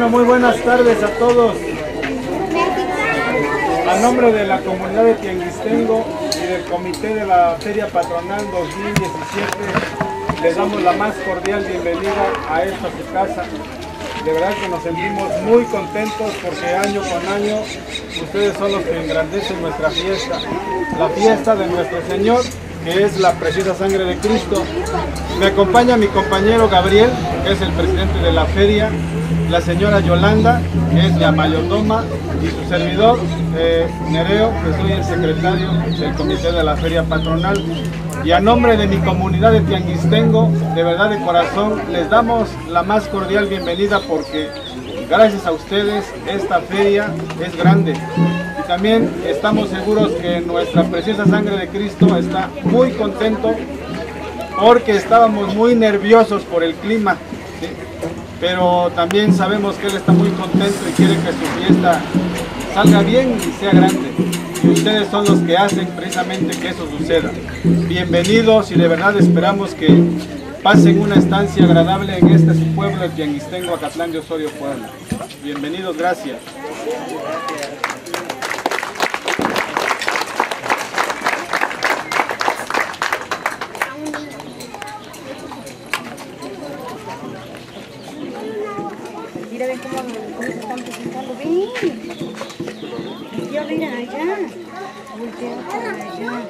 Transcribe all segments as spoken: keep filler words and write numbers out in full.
Bueno, muy buenas tardes a todos. A nombre de la comunidad de Tianguistengo y del comité de la Feria Patronal dos mil diecisiete, les damos la más cordial bienvenida a esta su casa. De verdad que nos sentimos muy contentos porque año con año ustedes son los que engrandecen nuestra fiesta, la fiesta de nuestro Señor, que es la preciosa sangre de Cristo. Me acompaña mi compañero Gabriel, que es el presidente de la feria, la señora Yolanda, que es la mayordoma, y su servidor, eh, Nereo, que soy el secretario del comité de la feria patronal. Y a nombre de mi comunidad de Tianguistengo, de verdad de corazón, les damos la más cordial bienvenida porque gracias a ustedes esta feria es grande. Y también estamos seguros que nuestra preciosa sangre de Cristo está muy contento porque estábamos muy nerviosos por el clima, ¿sí? Pero también sabemos que Él está muy contento y quiere que su fiesta salga bien y sea grande. Y ustedes son los que hacen precisamente que eso suceda. Bienvenidos y de verdad esperamos que pasen una estancia agradable en este su pueblo de Tianguistengo, Acatlán de Osorio, Puebla. Bienvenidos, gracias. Mira, ven cómo, cómo se están presentando. Ven. Voltea, mira allá. Voltea para allá.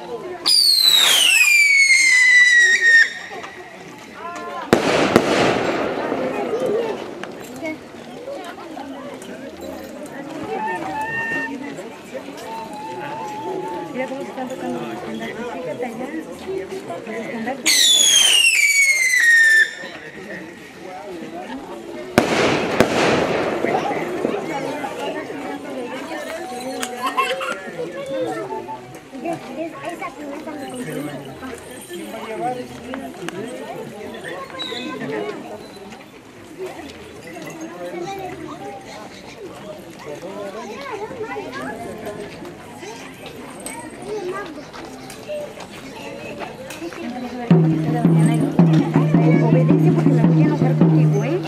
Mira cómo se están tocando los estandartes. Fíjate allá. Los estandartes. Obedece porque la voy a enojar contigo, ¿eh?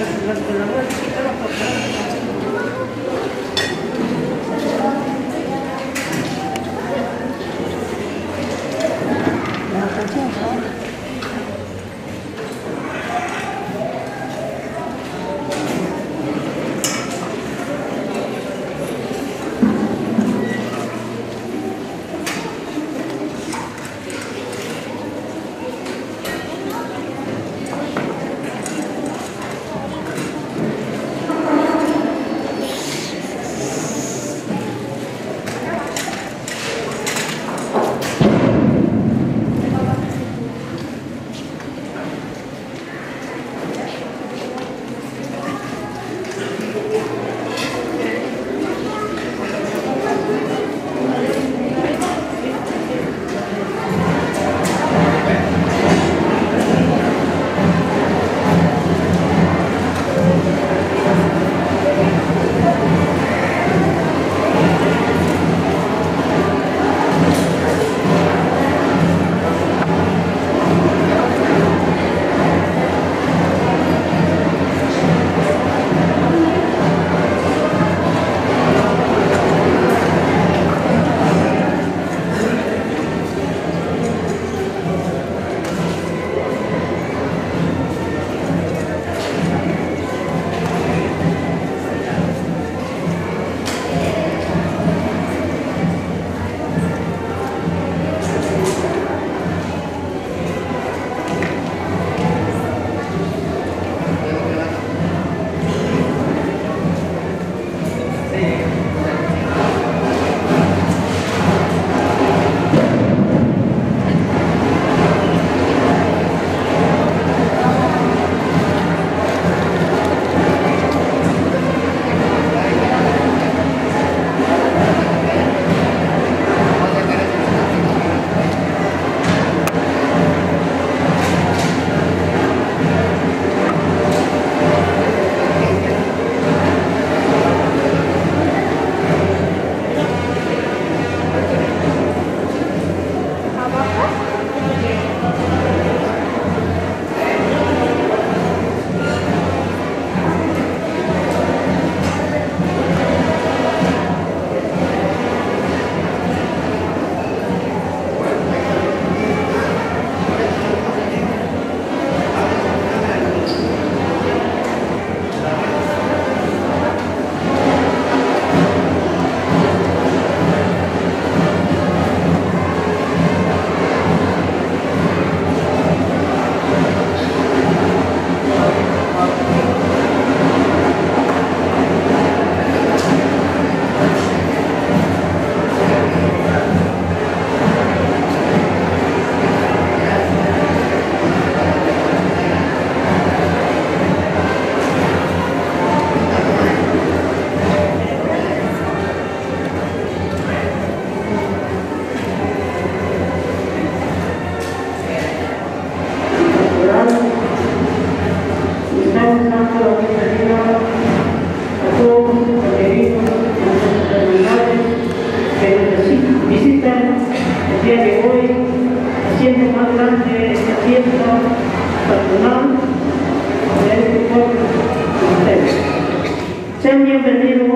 Sean bienvenidos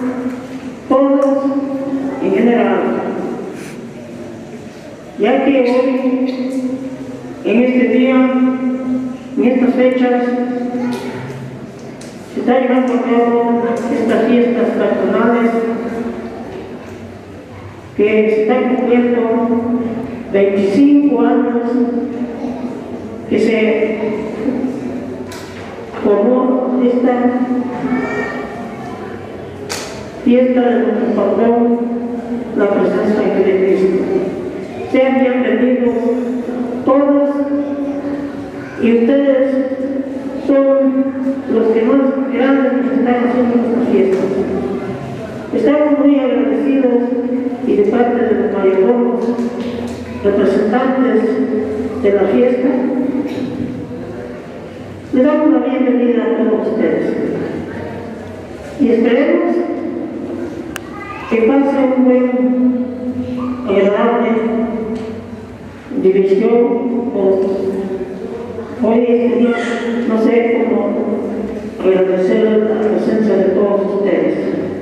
todos en general, ya que hoy, en este día, en estas fechas, se está llevando a cabo estas fiestas patronales que se están cumpliendo veinticinco años que se formó esta fiesta de nuestro patrón, la presencia de Cristo. Sean bienvenidos todos, y ustedes son los que más grandes nos están haciendo nuestras fiestas. Estamos muy agradecidos, y de parte de los mayordomos, representantes de la fiesta, les damos la bienvenida a todos ustedes. Y esperemos que pase un buen, agradable diversión. Hoy este día, no sé cómo agradecer la presencia de todos ustedes.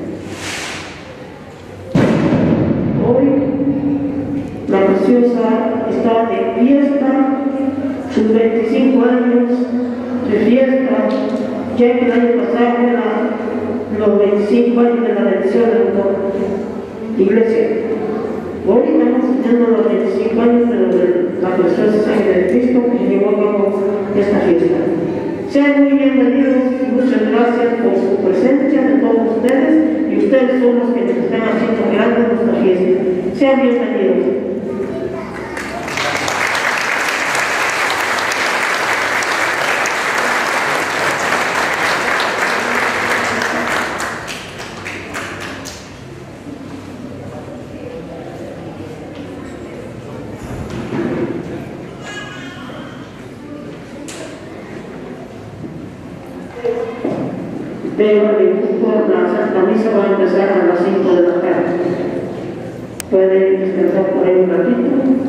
Hoy la preciosa está de fiesta, sus veinticinco años de fiesta, ya que el año pasado eran los veinticinco años de la bendición de la iglesia. Hoy estamos teniendo los veinticinco años de la preciosa sangre de Cristo que llevó a cabo esta fiesta. Sean muy bienvenidos y muchas gracias por su presencia de todos ustedes, y ustedes son los que nos están haciendo grande nuestra fiesta. Sean bienvenidos. Pero el grupo, la Santa Misa va a empezar a las cinco de la tarde. Pueden descansar por ahí un ratito.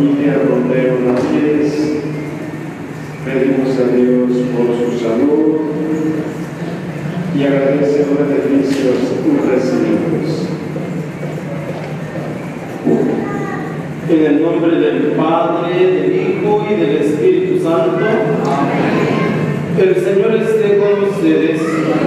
familia Romero Ramírez. Pedimos a Dios por su salud y agradecemos los beneficios recibidos. En el nombre del Padre, del Hijo y del Espíritu Santo. Amén. El Señor esté con ustedes.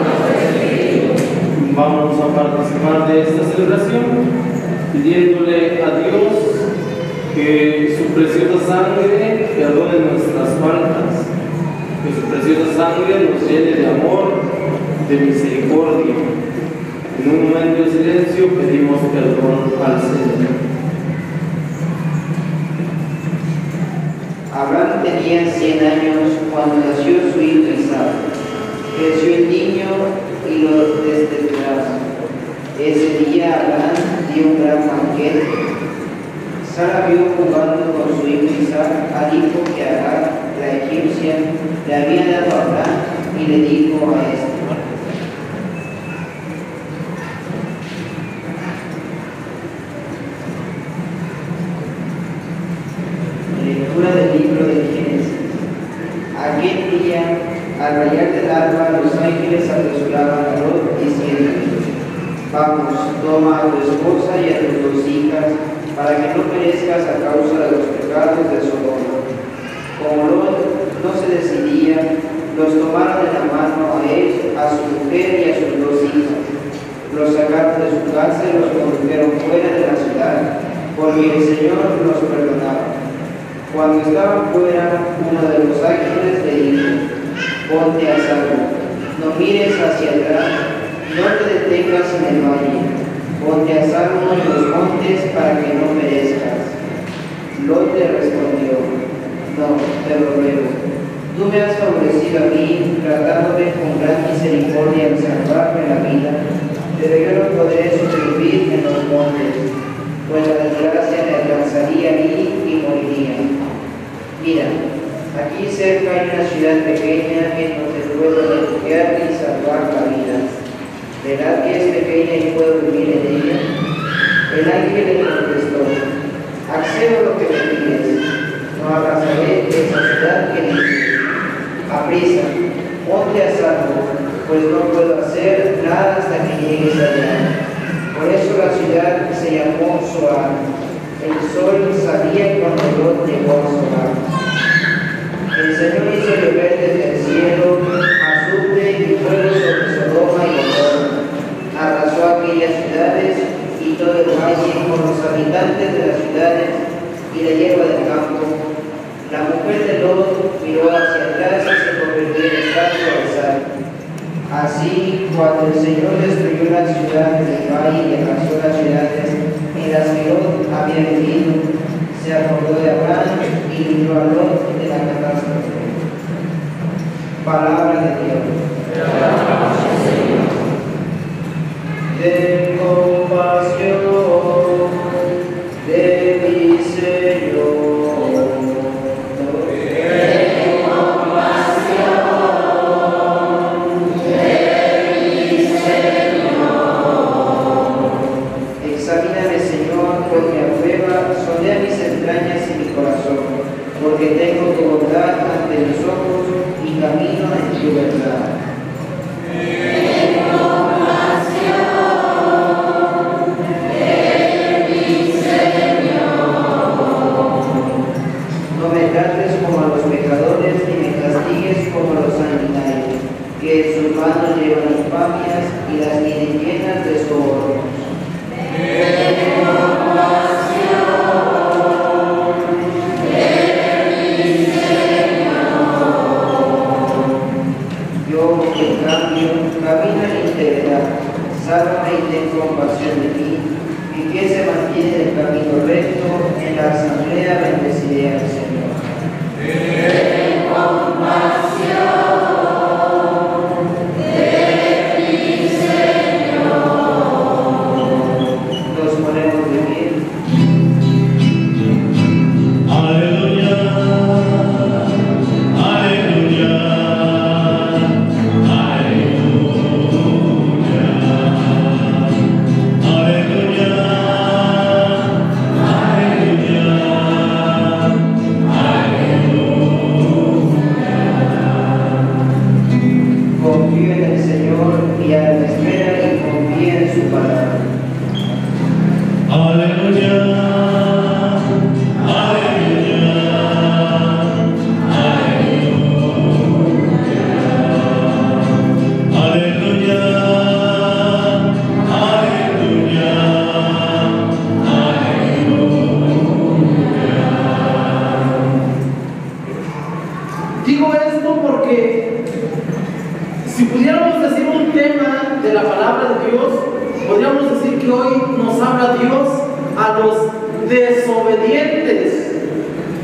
Vamos a participar de esta celebración pidiéndole a Dios que su preciosa sangre perdone nuestras faltas, que su preciosa sangre nos llene de amor, de misericordia. En un momento de silencio pedimos perdón al Señor. Abraham tenía cien años cuando nació su hijo Isaac. Creció el niño y lo desteturaron. Ese día Abraham dio un gran banquete. Sara vio jugando con su hijo Isaac al hijo que Agar, la egipcia, le había dado a Abraham, y le dijo a este: Lectura del libro de Génesis. Aquel día, al rayar del alba, los ángeles apresuraban a Lot diciendo: Vamos, toma a tu esposa y a tus dos hijas, para que no perezcas a causa de los pecados de Sodoma. Como Lot no se decidía, los tomaron de la mano a él, a su mujer y a sus dos hijas. Los sacaron de su casa y los condujeron fuera de la ciudad, porque el Señor los perdonaba. Cuando estaban fuera, uno de los ángeles le dijo: Ponte a salvo, no mires hacia atrás, no te detengas en el valle, ponte a salvo en los montes para que no perezcas. Lot le respondió: No, te lo ruego, tú me has favorecido a mí, tratándome con gran misericordia al salvarme la vida, pero yo no podré sobrevivir en los montes, pues la desgracia me alcanzaría a mí y moriría. Mira, aquí cerca hay una ciudad pequeña en donde puedo refugiarme y salvar la vida. ¿Verdad que es pequeña y puedo vivir en ella? El ángel le contestó: Accedo lo que me pides, no arrasaré esa ciudad que dices. Aprisa, ponte a salvo, pues no puedo hacer nada hasta que llegues allá. Por eso la ciudad se llamó Zoar. El sol salía cuando Lot llegó a Zoar. El Señor hizo llover desde el cielo azufre y fuego sobre Sodoma y Gomorra. Arrasó aquellas ciudades y todo el valle con los habitantes de las ciudades y la hierba del campo. La mujer de Lot miró hacia atrás y se convirtió en estatua de sal. Así, cuando el Señor destruyó las ciudades del valle y arrasó las ciudades en las que Lot había vivido, se acordó de Abraham y libró a Lot de la catástrofe. Palabra de Dios. Ten compasión de mi Señor. Ten compasión de mi Señor. Examíname, Señor, ponme a prueba, sondea mis entrañas y mi corazón, porque tengo tu bondad ante mis ojos y camino en tu verdad. No me trates como a los pecadores, ni me castigues como a los sanguinarios, que en sus manos llevan infamias y las tienen llenas de sobornos. Yo, en cambio, camino en integridad, sálvame y ten compasión de mí. Mi pie se mantiene en el camino recto, en la asamblea bendeciré al Señor. Ten compasión de mi Señor. Nos ponemos de pie. Aleluya, aleluya. Aleluya, aleluya.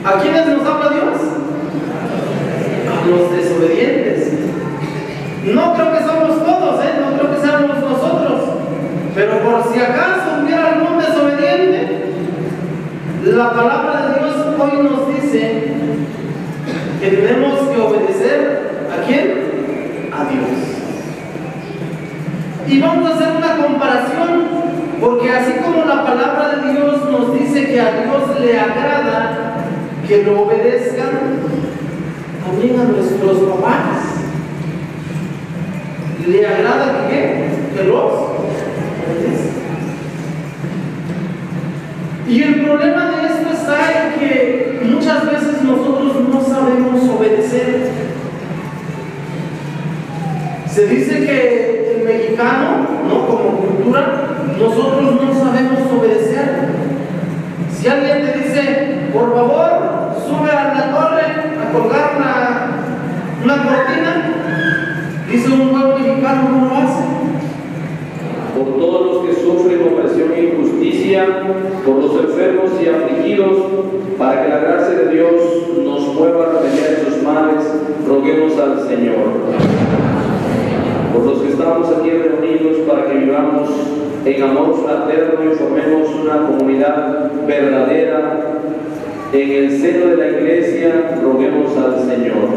¿A quiénes nos habla Dios? A los desobedientes. No creo que somos todos, ¿eh? No creo que seamos nosotros. Pero por si acaso hubiera algún desobediente, la palabra de Dios hoy nos dice que tenemos que obedecer ¿a quién? A Dios. Y vamos a hacer una comparación, porque así como la palabra de Dios nos dice que a Dios le agrada que lo obedezcan, también a nuestros papás le agrada que, que los obedezcan. Y el problema de esto está en que muchas veces nosotros no sabemos obedecer. Se dice que el mexicano, ¿no? Como cultura, nosotros no sabemos obedecer. Si alguien te dice, por favor, sube a la torre a colgar una, una cortina, dice un buen mexicano, ¿cómo lo hace? Por todos los que sufren opresión e injusticia, por los enfermos y afligidos, para que la gracia de Dios nos mueva a remediar esos males, roguemos al Señor. Por los que estamos aquí reunidos, para que vivamos en amor fraterno y formemos una comunidad verdadera en el seno de la Iglesia, roguemos al Señor.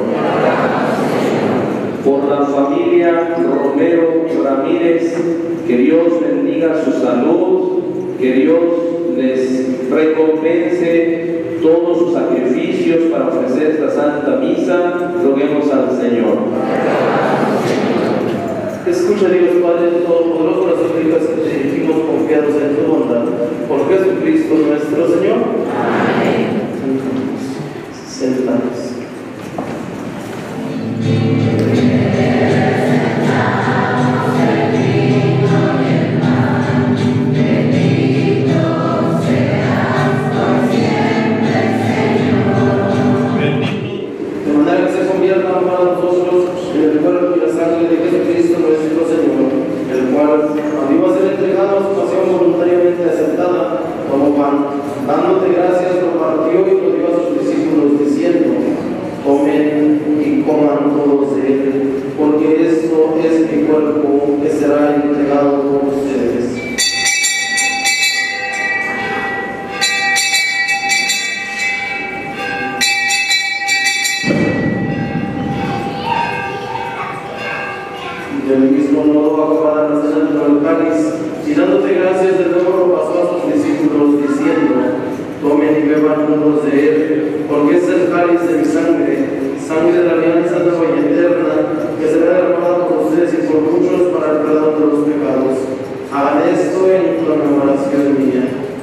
Por la familia Romero Ramírez, que Dios bendiga su salud, que Dios les recompense todos sus sacrificios para ofrecer esta Santa Misa, roguemos al Señor. Escucha, Dios Padre Todopoderoso, las súplicas que te dirigimos confiados en tu bondad, por Jesucristo nuestro Señor. Amén. Sentados. De manera que se convierta para nosotros en el cuerpo y la sangre de Jesucristo nuestro Señor, el cual, cuando iba a ser entregado a su pasión voluntariamente aceptada, tomó pan, dándote gracias, lo partió y lo dio a sus discípulos, diciendo: comen y coman todos de él, porque esto es mi cuerpo que será entregado por ustedes. Del mismo modo, acabada la cena del cáliz, y dándote gracias, de nuevo lo pasó a sus discípulos, diciendo: tomen y beban todos de él, porque es el cáliz de mi sangre, sangre de la alianza nueva y eterna, que será derramada por ustedes y por muchos para el perdón de los pecados. Hagan esto en conmemoración mía.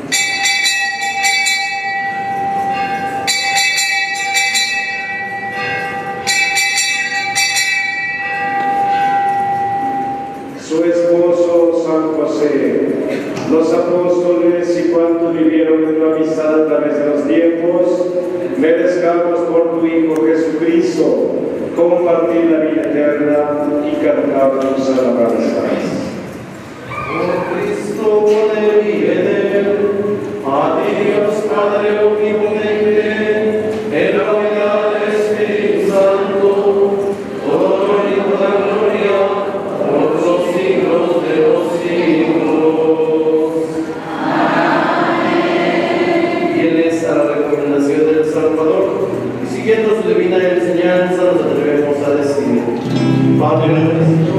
Su esposo San José, los apóstoles y cuantos vivieron en tu amistad a través de los tiempos, merezcamos por tu Hijo Jesucristo compartir la vida eterna y cantar tus alabanzas. Por Cristo, con él y en él, a ti Dios Padre omnipotente, en la unidad del Espíritu Santo, todo honor y toda gloria, por los siglos de los siglos. Amén. Fieles a la recomendación del Salvador, y siguiendo su divina enseñanza, nos atrevemos a decir: Padre nuestro,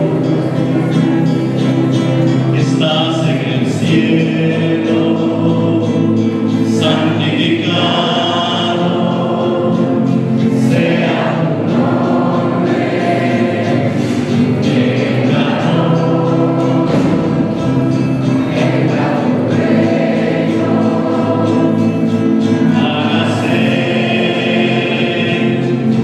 estás en el cielo, santificado sea tu nombre, venga tu reino, hágase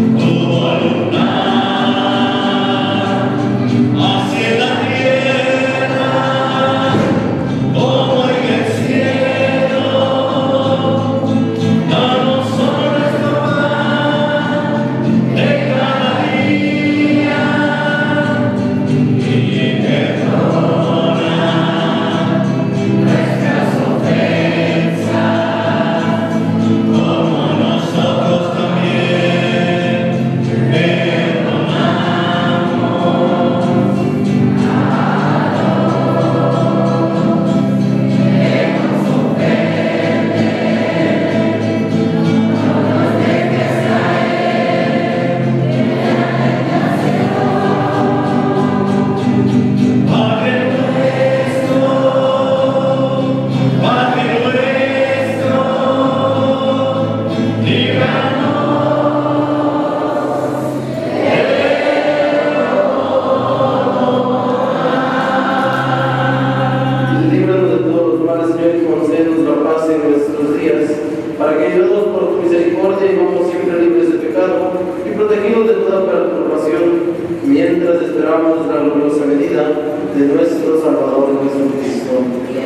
de nuestro Salvador Jesucristo.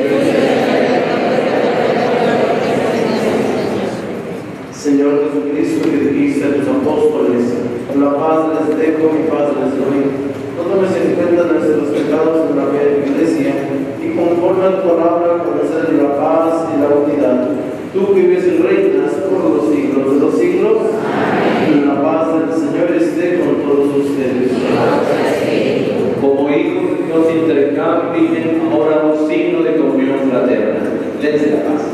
Señor Jesucristo, que dijiste a tus apóstoles, la paz les dejo, mi paz les doy. No tomes en cuenta nuestros pecados en la fe de tu iglesia, y conforme a tu palabra concede la paz y la unidad. Tú que vives y reinas por los siglos de los siglos, y la paz del Señor esté con todos ustedes. Como hijos de Dios intercambien ahora un signo de comunión fraterna. Dense la paz.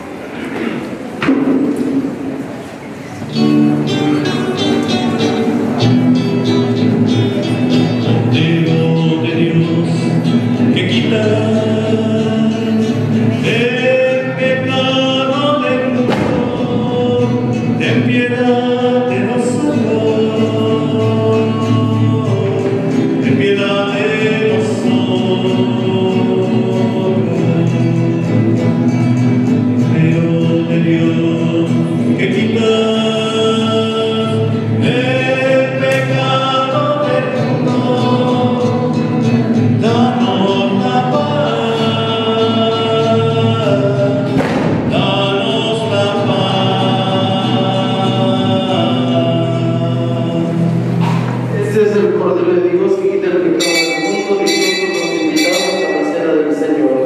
Cordero de Dios, que quitas el pecado del mundo, ten piedad de nosotros, ten piedad de nosotros. Cordero de Dios, que quitas el pecado del mundo, danos la paz, danos la paz. Este es el Cordero de Dios que quita el pecado del mundo, dichosos los invitados a la cena del Señor.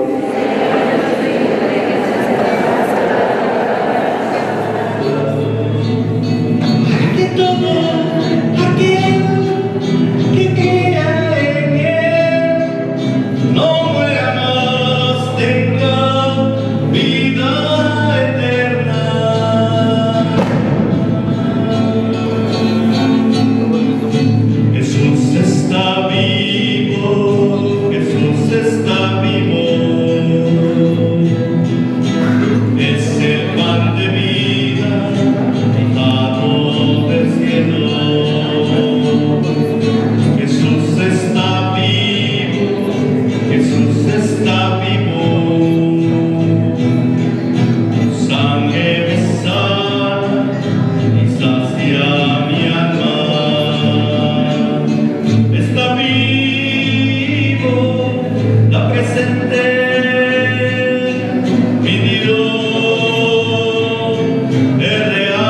Que todo aquel que crea en Él no muera más, tenga vida eterna. Jesús está vivo, Jesús está vivo. Es el pan de vida, bajado del cielo. Jesús está vivo, Jesús está vivo. Su sangre me sana y sacia mi alma. Está vivo, la presente, mi Dios es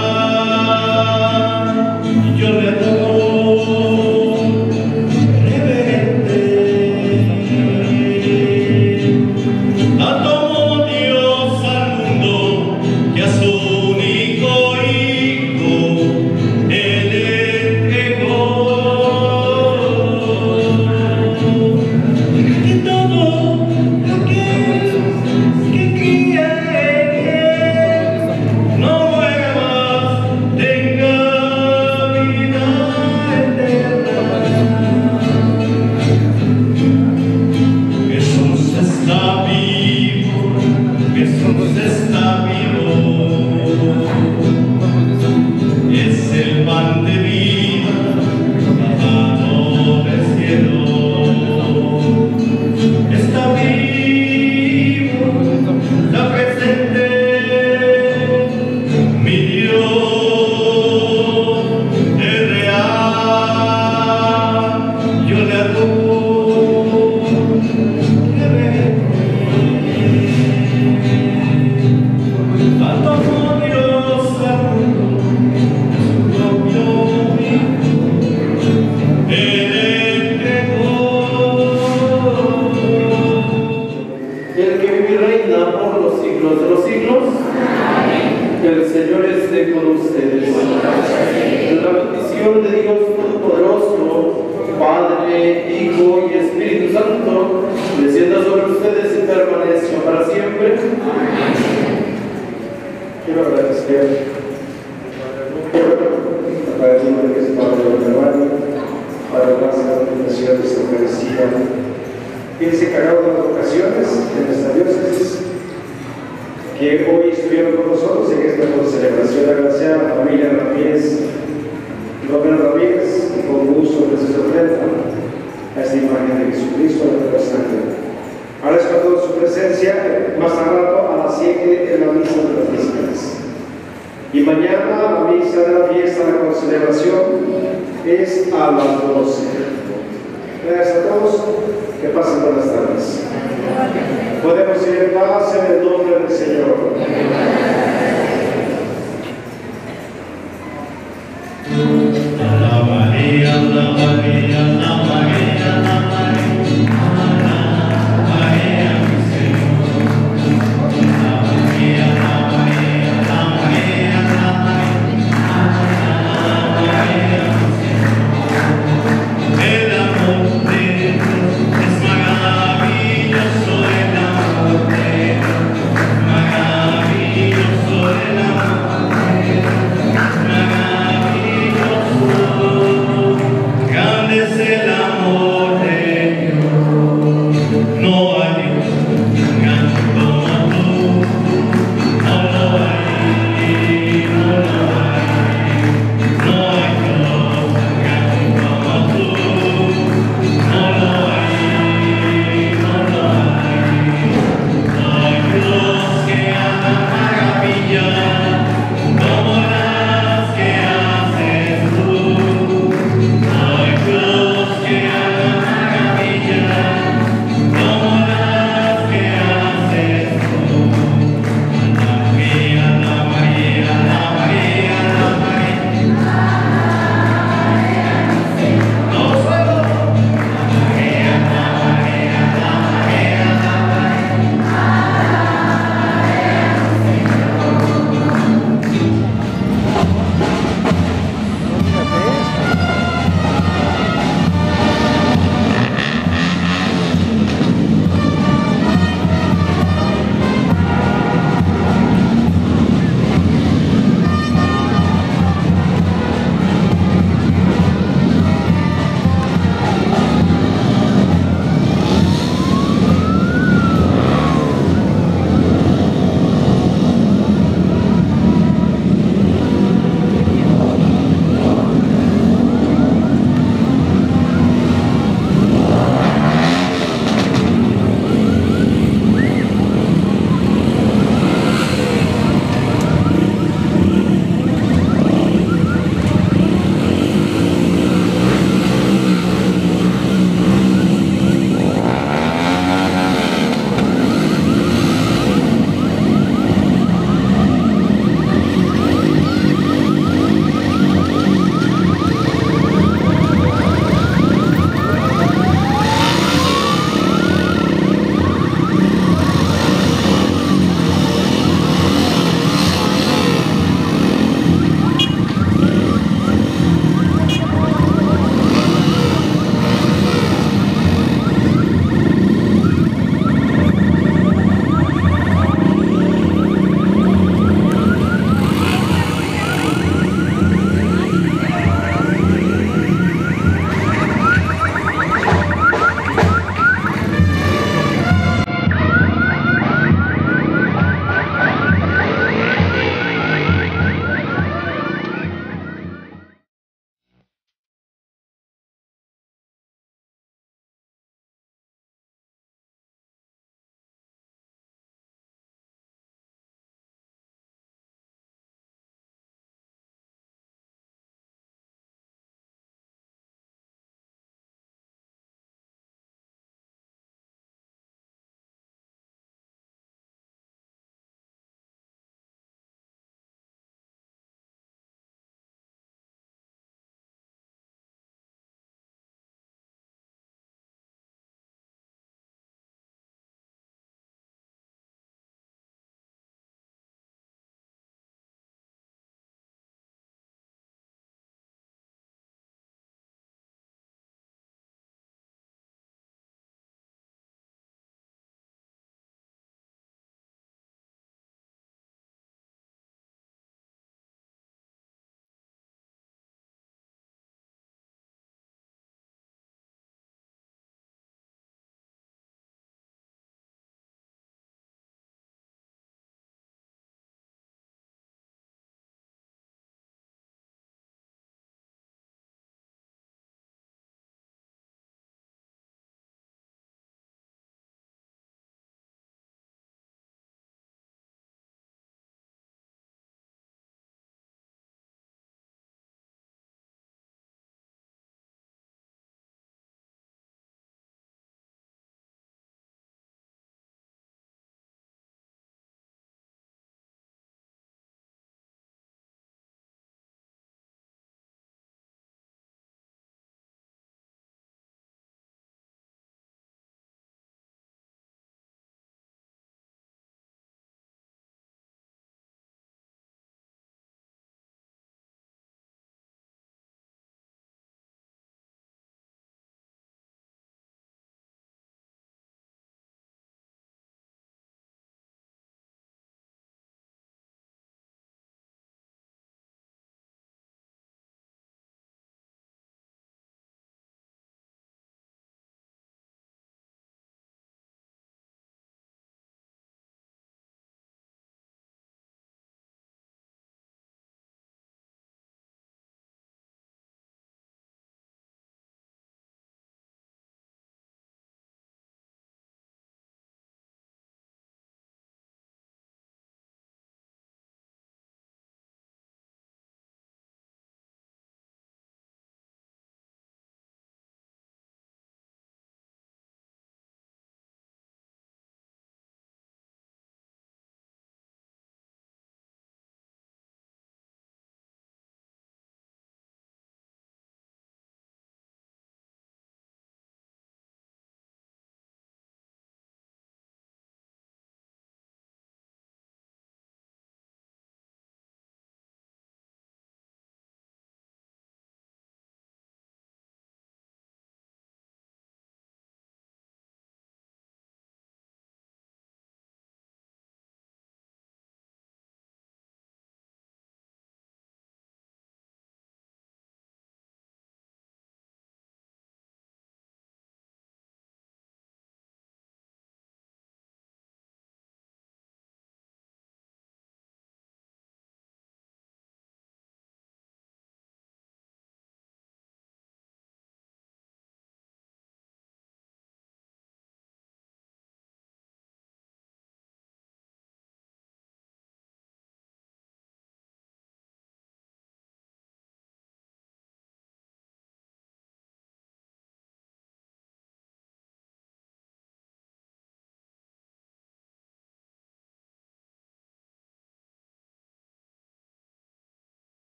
real, y yo le adoro reverente. Tanto amó Dios al mundo que a su único Hijo Él entregó. Y todo aquel que cría en Él no muera más, tenga vida eterna. Jesús está vivo, Jesús está vivo. Es el pan de vida, bajado del cielo. Está vivo, la presente, mi Dios es real, yo le adoro reverente. Tanto amó Dios al mundo, su propio Hijo Él entregó. El que vive y reina por los siglos de los siglos, el Señor esté con ustedes. La bendición de Dios Todopoderoso, Padre, Hijo y Espíritu Santo, descienda sobre ustedes y permanezca para siempre. Quiero agradecer a cada uno que es Padre del hermano, para la santificación de esta Eucaristía. Fíjense que cada una de las ocasiones en nuestra diócesis que hoy estuvieron con nosotros en esta celebración, agradecer a la familia Ramírez, Romero Ramírez, que con gusto ofrece su ofrenda a esta imagen de Jesucristo de la sangre. Agradezco a todos su presencia, más al rato a las siete en la misa de las vísperas. Y mañana la misa de la fiesta, la concelebración, es a las doce. Gracias a todos. Que pasen buenas tardes. Podemos ir en paz en el nombre del Señor. Ave María, Ave María, Ave María, Ave María, María, mi Señor. Ave María, Ave María, Ave María, Ave María, mi Señor. El amor de Dios es maravilloso, el amor de Dios es maravilloso.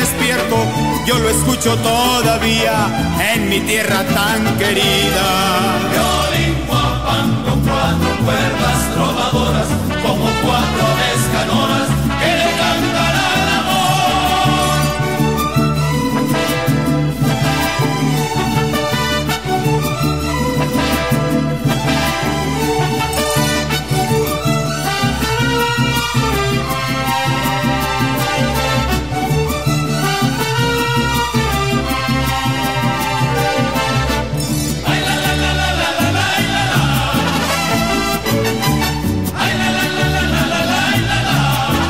despierto, yo lo escucho todavía en mi tierra tan querida. Violín guapán con cuatro cuerdas trovadoras, como cuatro escanoras que le cantan al amor. Ay, la, la, la, la, la, la, la, la, la.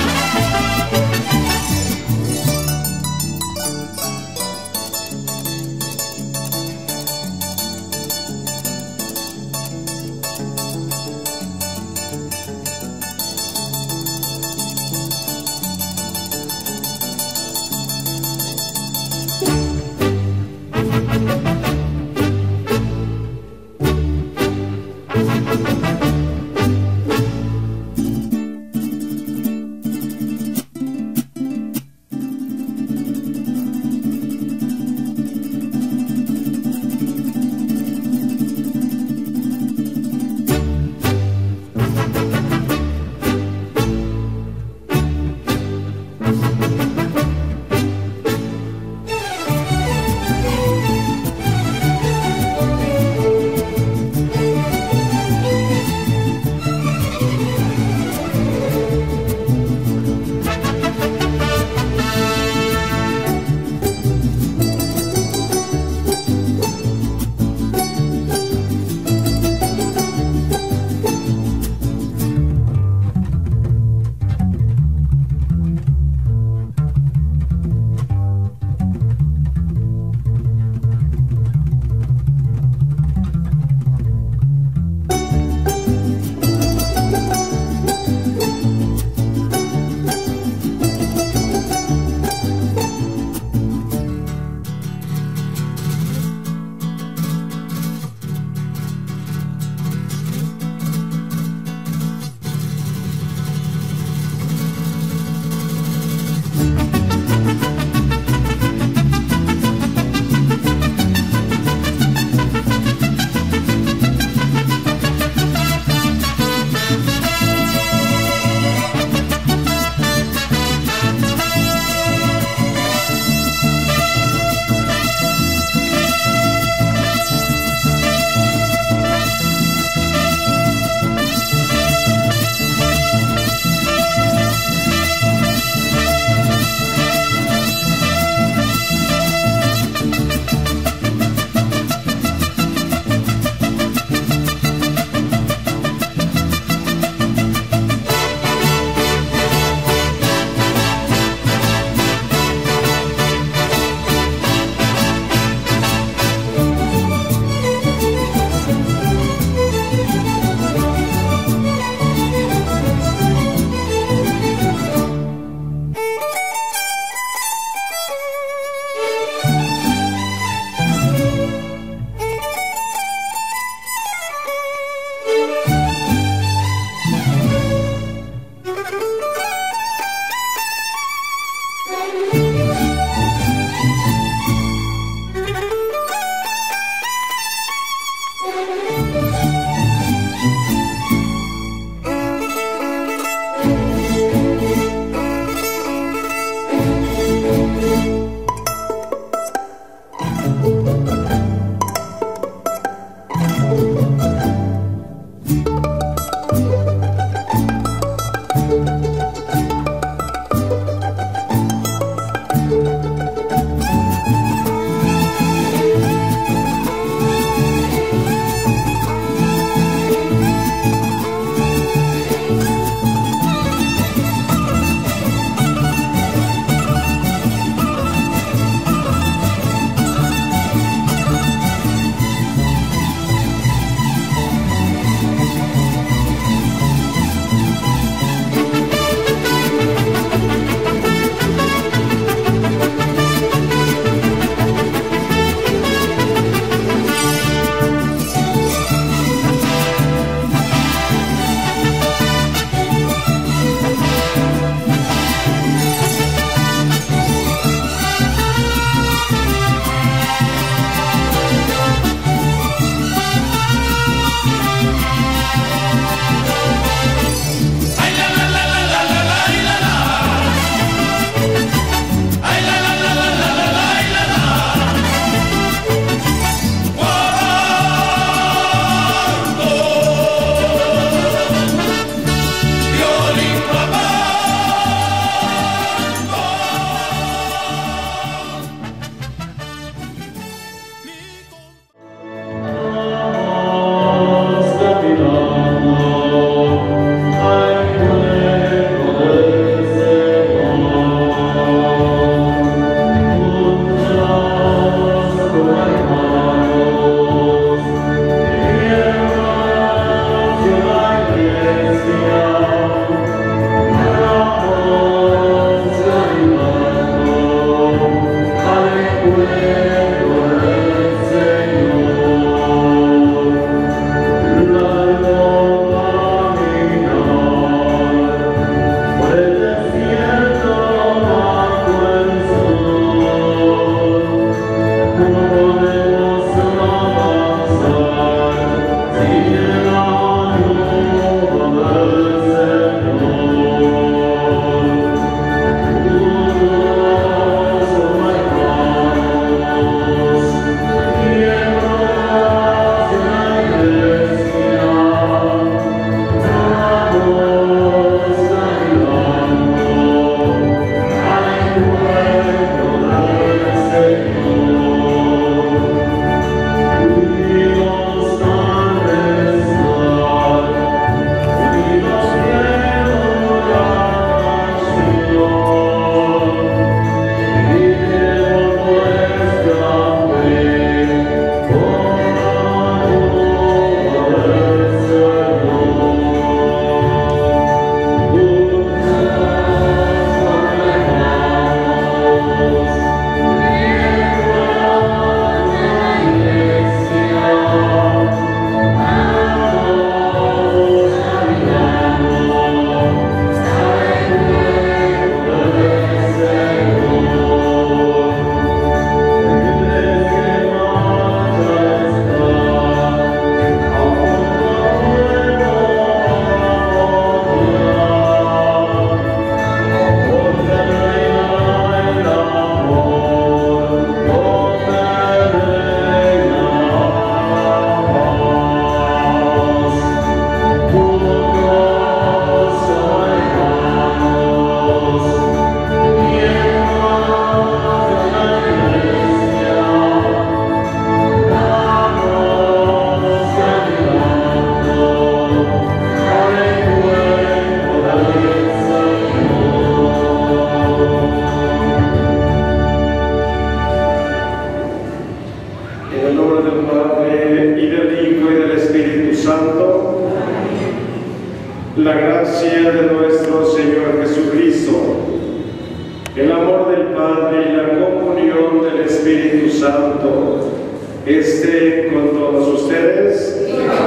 La gracia de nuestro Señor Jesucristo, el amor del Padre y la comunión del Espíritu Santo esté con todos ustedes,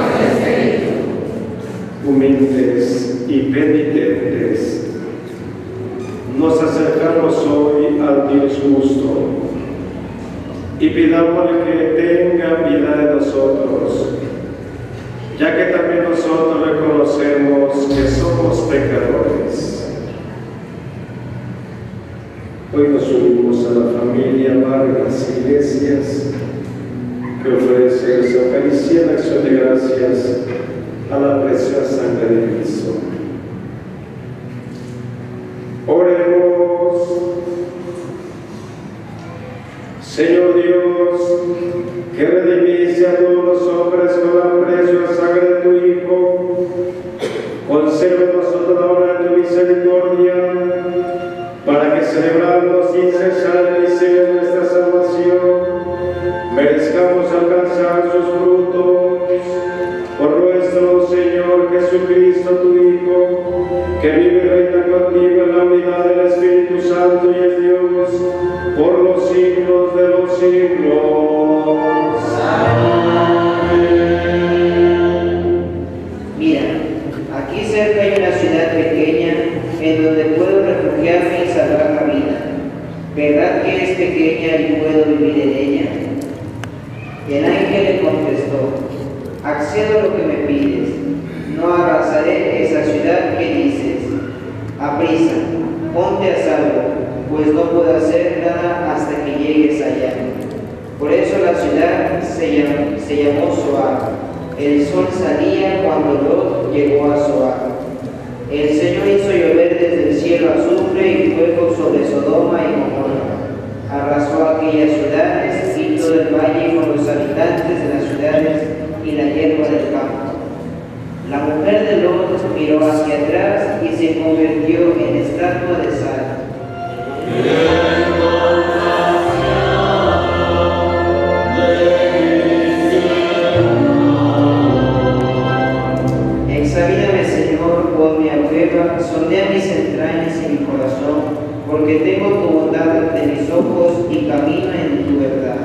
humildes y penitentes. Nos acercamos hoy al Dios justo y pidámosle que tenga piedad de nosotros, ya que también nosotros reconocemos que somos pecadores. Hoy nos unimos a la familia Vargas Iglesias, que ofrece esa Eucaristía en acción de gracias a la preciosa sangre de Cristo. Oremos. Señor Dios, que redimiste a todos los hombres con la preciosa sangre de tu Hijo, concede a nosotros la obra de tu misericordia, para que celebrando sin cesar el misterio de nuestra salvación, merezcamos alcanzar sus frutos. Por nuestro Señor Jesucristo, tu Hijo, que vive y reina contigo en la unidad del Espíritu Santo y es Dios, por los siglos de los siglos. Amén. Mira, aquí cerca hay una ciudad pequeña en donde puedo refugiarme y salvar la vida. ¿Verdad que es pequeña y puedo vivir en ella? El ángel le contestó: accedo a lo que me pides, no arrasaré esa ciudad que dices. Aprisa, ponte a salvo, pues no puedo hacer nada hasta que llegues allá. Por eso la ciudad se llamó, se llamó Zoar. El sol salía cuando Lot llegó a Zoar. El Señor hizo llover desde el cielo azufre y fuego sobre Sodoma y Gomorra. Arrasó aquellas ciudades y todo el valle con los habitantes de las ciudades y la hierba del campo. La mujer de Lot miró hacia atrás y se convirtió en estatua de sal. Examíname, Señor, ponme a prueba, sondea mis entrañas y mi corazón, porque tengo tu bondad ante mis ojos y camino en tu verdad.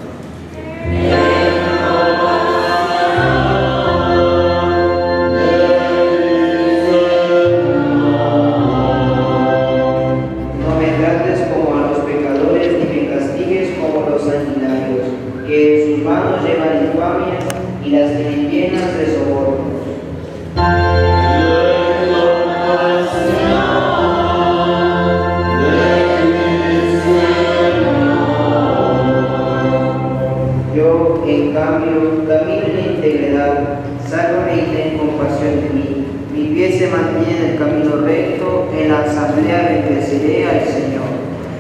No me trates como a los pecadores, ni me castigues como los sanguinarios, que en sus manos llevan infamias y las tienen llenas de sobornos. Yo, en cambio, camino en la integridad, sálvame y ten compasión de mí. Mi pie se mantiene en el camino recto, en la asamblea bendeciré al Señor.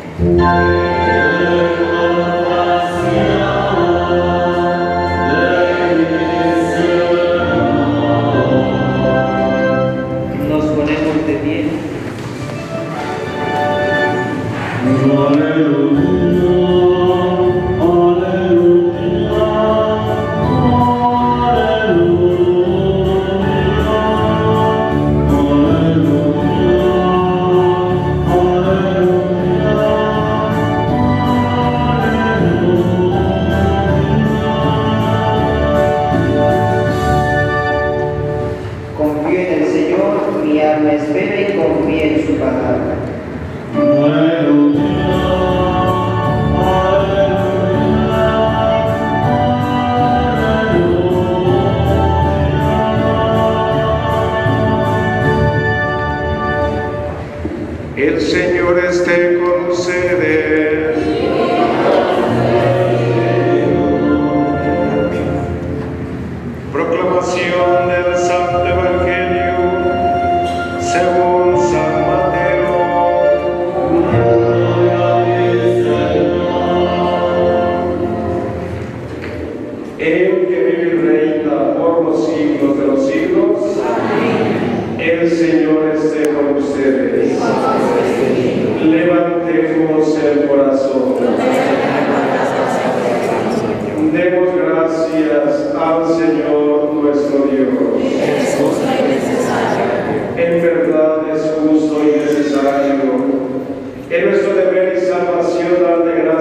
Nos ponemos de pie. Aleluya.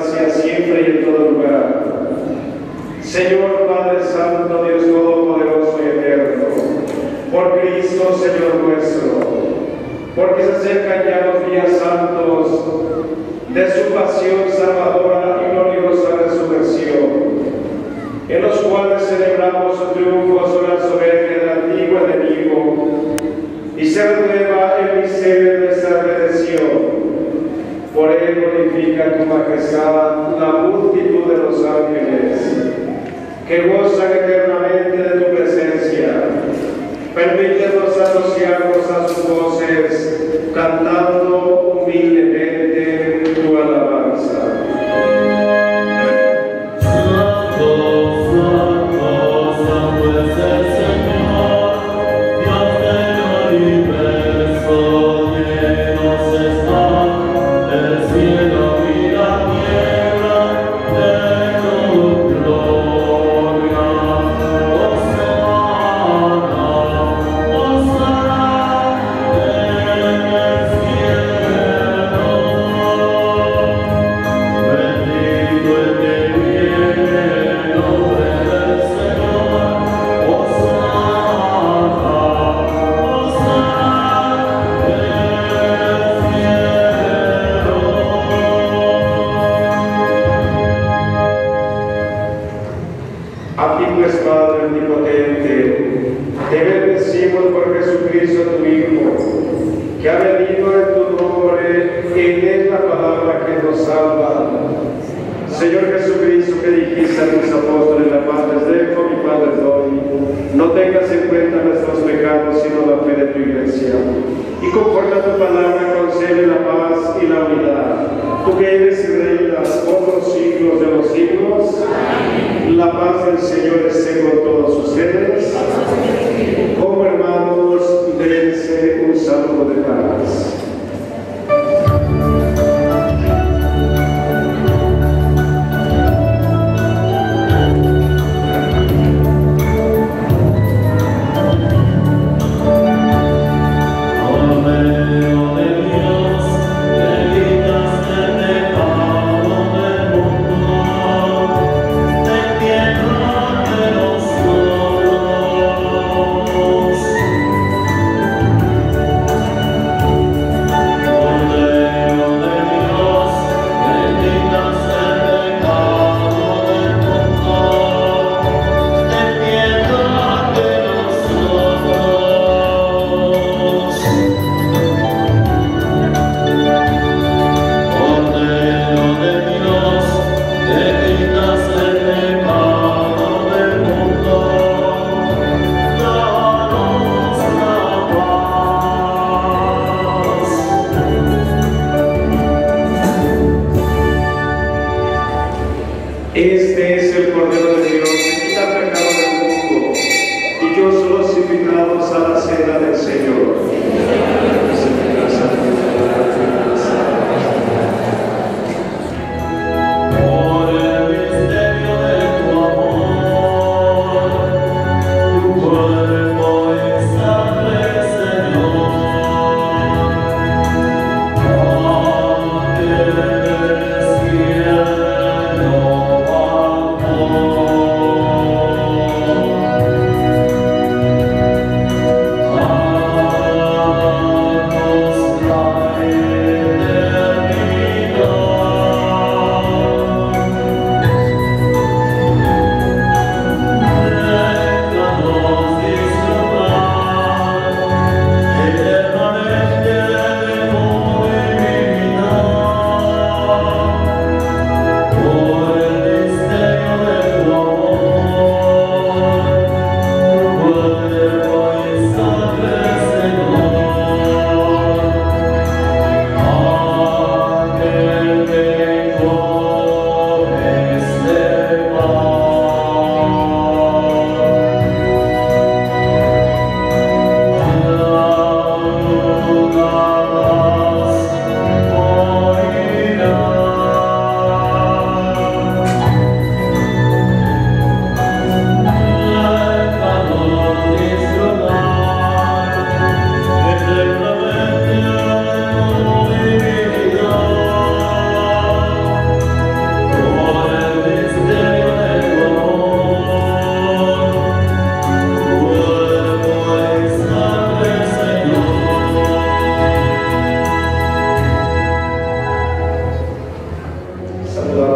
gracia siempre y en todo lugar. Señor Padre Santo, Dios Todopoderoso y Eterno, por Cristo, Señor nuestro, porque se acercan ya los días santos de su pasión salvadora y gloriosa resurrección, en los cuales celebramos su triunfo sobre la soberbia del antiguo enemigo y se renueva el misterio de nuestra redención. Por él glorifica tu majestad la multitud de los ángeles, que gozan eternamente de tu presencia. Permítenos asociarnos a sus voces, cantando humildemente tu alabanza.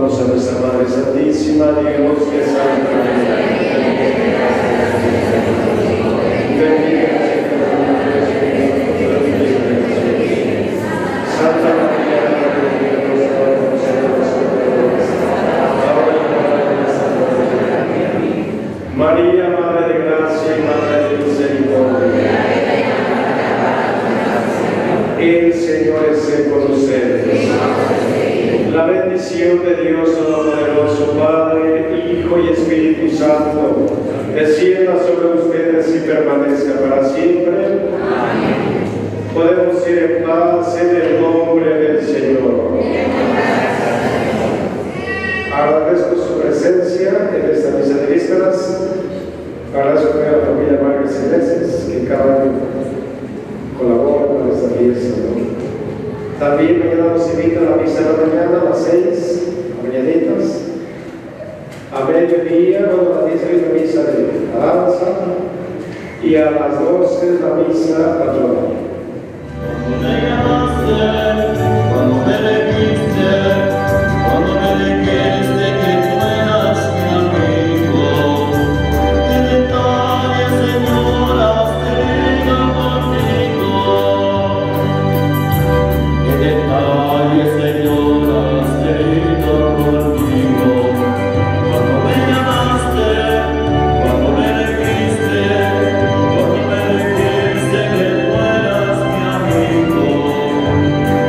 Rogamos a nuestra Madre Santísima, Dios que es santa. Santa María, María, Madre de Gracia y Madre de Misericordia. El Señor esté con ustedes. La bendición de Dios Todopoderoso, Padre, Hijo y Espíritu Santo, descienda sobre ustedes y permanezca para siempre. Amén. Podemos ir en paz en el nombre del Señor. Agradezco su presencia en esta misa de vísperas. Agradezco a la familia Vargas Iglesias que cada año colabora con esta fiesta. También mañana nos invita a la misa de la mañana a las seis, a mañanitas. A mediodía, bueno, la misa es la misa de alabanza. Y a las doce la misa patronal. Cuando me llamaste, cuando me elegiste, cuando me dijiste que tú eras mi amigo, qué detalles, Señor, has tenido conmigo. Qué detalles, Señor, has tenido conmigo. Cuando me llamaste, cuando me elegiste, cuando me dijiste que tú eras mi amigo.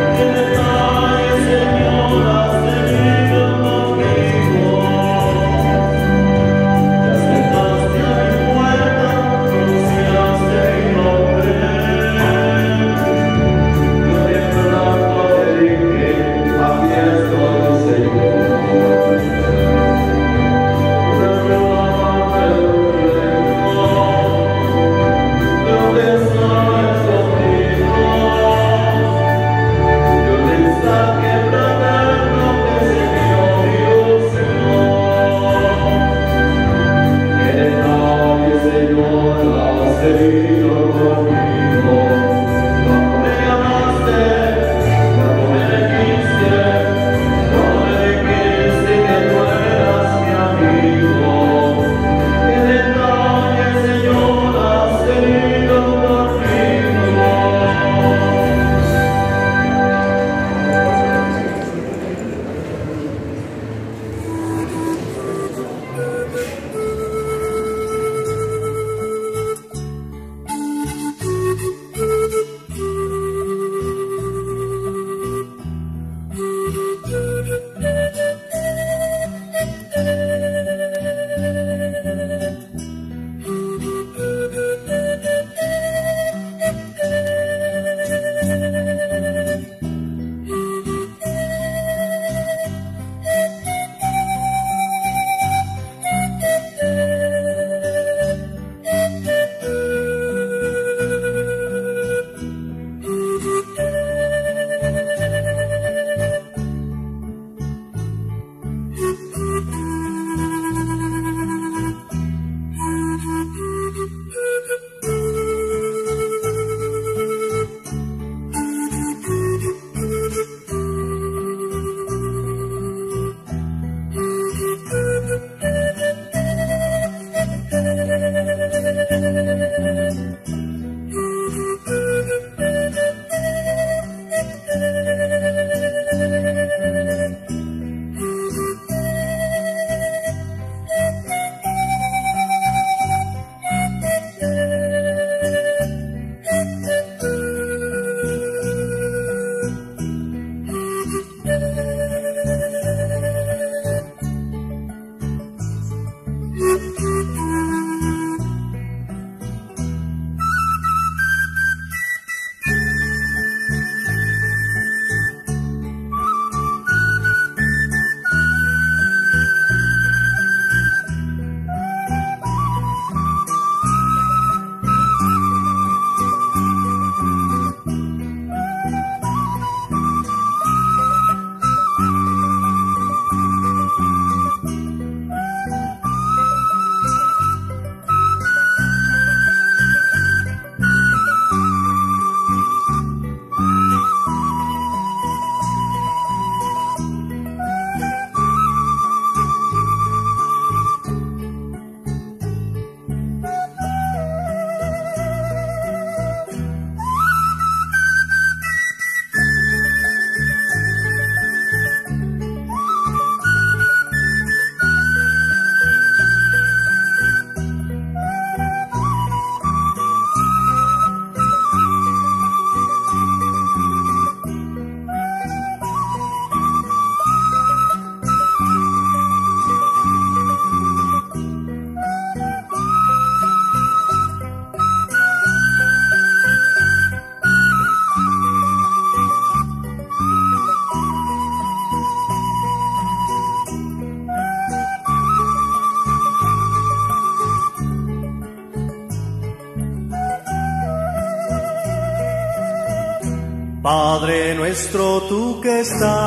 Padre nuestro, tú que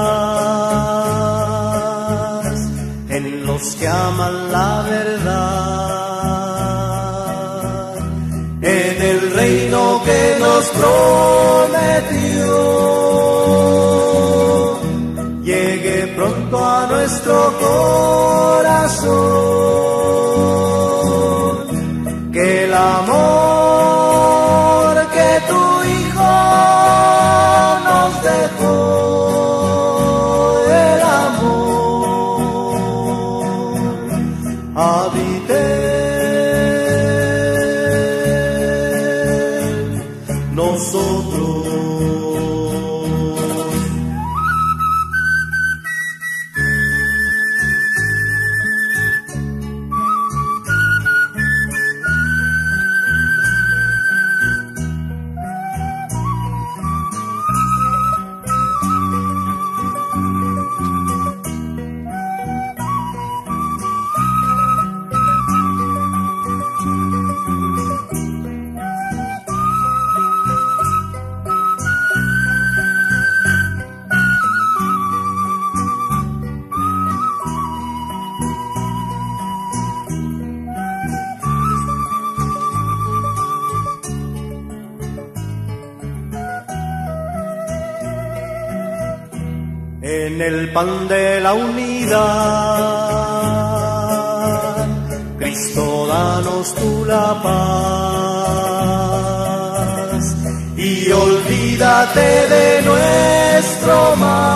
estás en los que aman la verdad, en el reino que nos prometió, llegue pronto a nuestro corazón, que el amor que tu Hijo nos dejó, el amor habite en nosotros. En el pan de la unidad, Cristo, danos tú la paz y olvídate de nuestro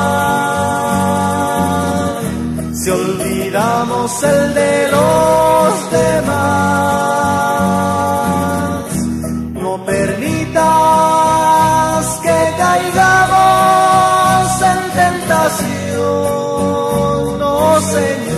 mal, si olvidamos el de los demás. No permitas que caigamos en tentación, oh Señor.